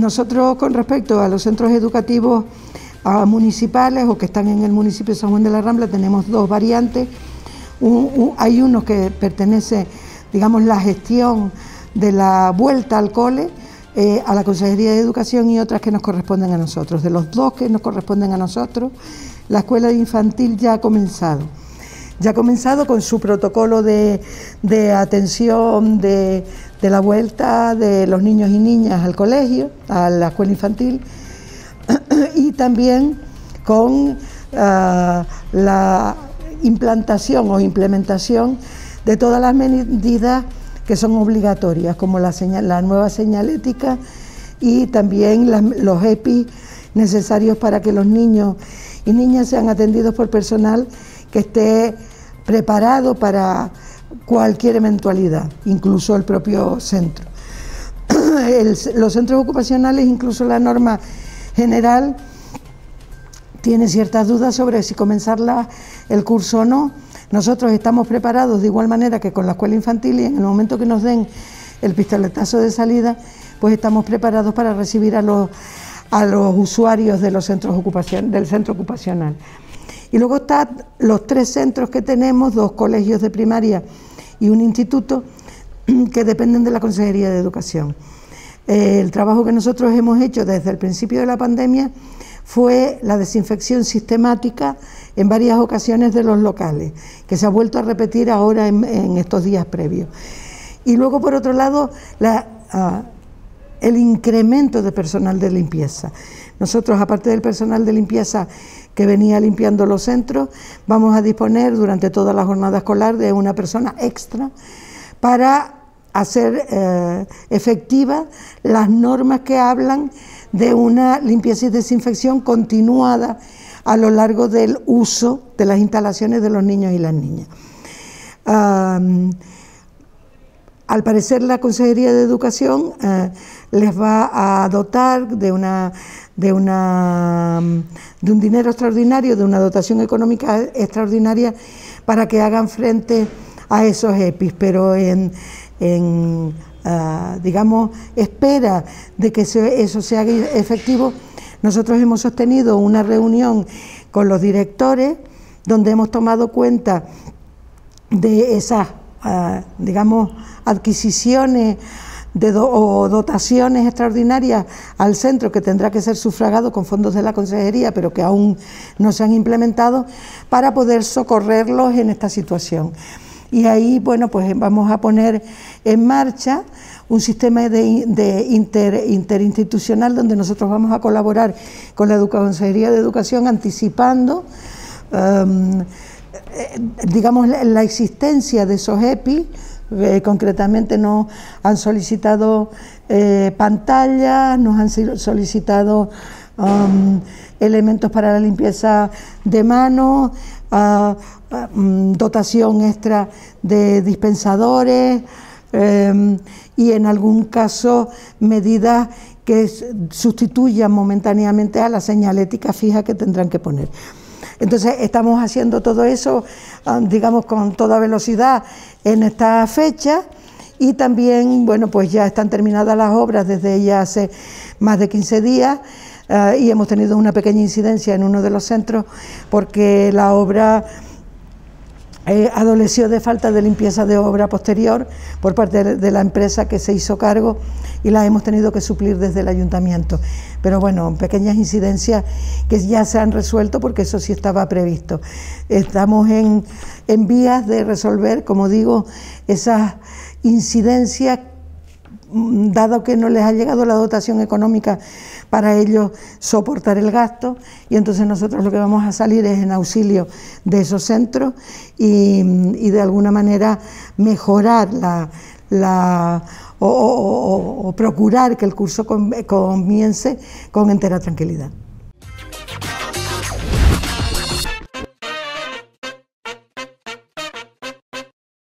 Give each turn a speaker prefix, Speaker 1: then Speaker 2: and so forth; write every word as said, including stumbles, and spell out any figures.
Speaker 1: nosotros, con respecto a los centros educativos a municipales o que están en el municipio de San Juan de la Rambla, tenemos dos variantes. Un, un, hay uno que pertenece, digamos, la gestión de la vuelta al cole eh, a la Consejería de Educación, y otras que nos corresponden a nosotros. De los dos que nos corresponden a nosotros, la escuela infantil ya ha comenzado. Ya ha comenzado con su protocolo de, de atención de, de la vuelta de los niños y niñas al colegio, a la escuela infantil, y también con uh, la implantación o implementación de todas las medidas que son obligatorias, como la, señal, la nueva señalética y también las, los E P I necesarios para que los niños y niñas sean atendidos por personal que esté preparado para cualquier eventualidad, incluso el propio centro. El, los centros ocupacionales, incluso la norma general, tiene ciertas dudas sobre si comenzar la, el curso o no. Nosotros estamos preparados de igual manera que con la escuela infantil, y en el momento que nos den el pistoletazo de salida, pues estamos preparados para recibir a los, a los usuarios de los centros ocupación, del centro ocupacional. Y luego están los tres centros que tenemos, dos colegios de primaria y un instituto, que dependen de la Consejería de Educación. Eh, el trabajo que nosotros hemos hecho desde el principio de la pandemia fue la desinfección sistemática en varias ocasiones de los locales, que se ha vuelto a repetir ahora en, en estos días previos. Y luego, por otro lado, la, uh, el incremento de personal de limpieza. Nosotros, aparte del personal de limpieza que venía limpiando los centros, vamos a disponer durante toda la jornada escolar de una persona extra para hacer eh, efectivas las normas que hablan de una limpieza y desinfección continuada a lo largo del uso de las instalaciones de los niños y las niñas. Um, al parecer, la Consejería de Educación eh, les va a dotar de una de una de un dinero extraordinario, de una dotación económica extraordinaria para que hagan frente a esos E P Is, pero en, en uh, digamos, espera de que se, eso se haga efectivo, nosotros hemos sostenido una reunión con los directores donde hemos tomado cuenta de esas, uh, digamos, adquisiciones de do, o dotaciones extraordinarias al centro, que tendrá que ser sufragado con fondos de la Consejería, pero que aún no se han implementado, para poder socorrerlos en esta situación. Y ahí, bueno, pues vamos a poner en marcha un sistema de, de inter, interinstitucional donde nosotros vamos a colaborar con la Consejería de Educación, anticipando um, digamos la, la existencia de esos E P I. Eh, concretamente nos han solicitado eh, pantallas, nos han solicitado um, elementos para la limpieza de manos, uh, uh, dotación extra de dispensadores eh, y en algún caso medidas que sustituyan momentáneamente a la señalética fija que tendrán que poner. Entonces estamos haciendo todo eso, digamos, con toda velocidad en esta fecha, y también, bueno, pues ya están terminadas las obras desde ya hace más de quince días uh, y hemos tenido una pequeña incidencia en uno de los centros porque la obra Eh, adoleció de falta de limpieza de obra posterior por parte de, de la empresa que se hizo cargo, y la hemos tenido que suplir desde el ayuntamiento. Pero bueno, pequeñas incidencias que ya se han resuelto porque eso sí estaba previsto. Estamos en, en vías de resolver, como digo, esas incidencias, dado que no les ha llegado la dotación económica para ellos soportar el gasto, y entonces nosotros lo que vamos a salir es en auxilio de esos centros y, y de alguna manera mejorar la, la o, o, o, o procurar que el curso comience con entera tranquilidad.